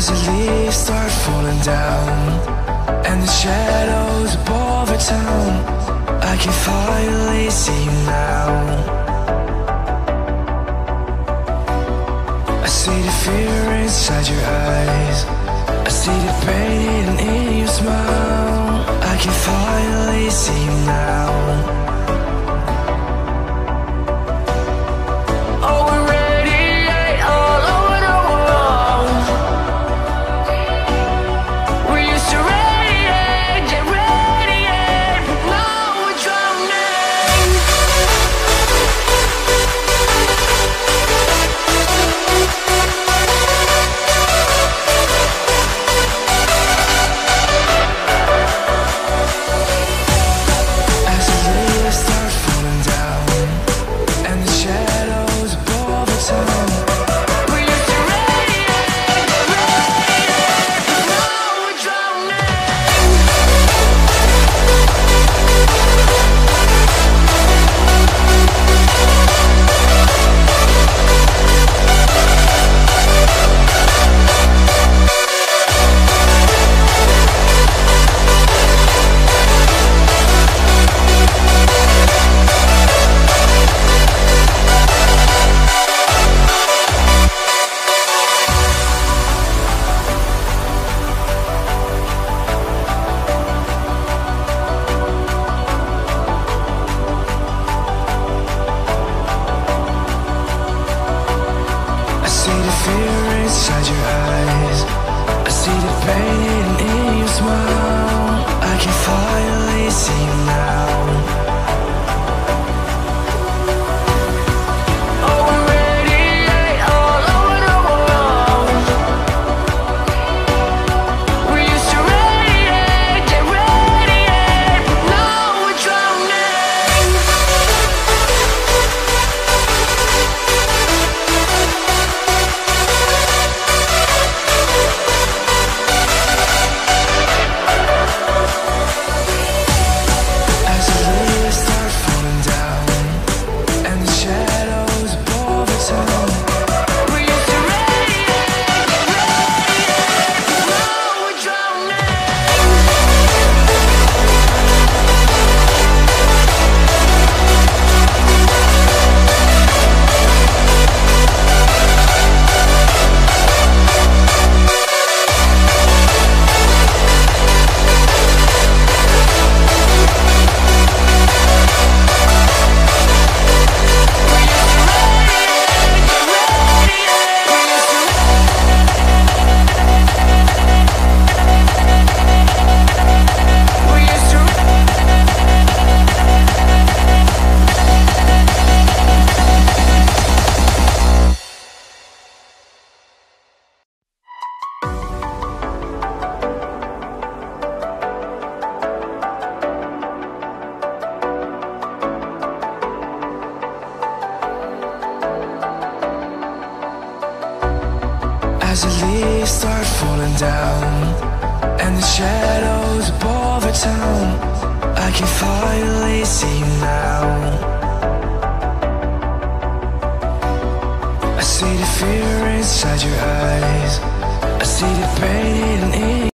As the leaves start falling down and the shadows above our town, I can finally see you now. I see the fear inside your eyes, I see the pain hidden in your smile. I can finally see you now. As the leaves start falling down and the shadows above our town, I can finally see you now. I see the fear inside your eyes, I see the pain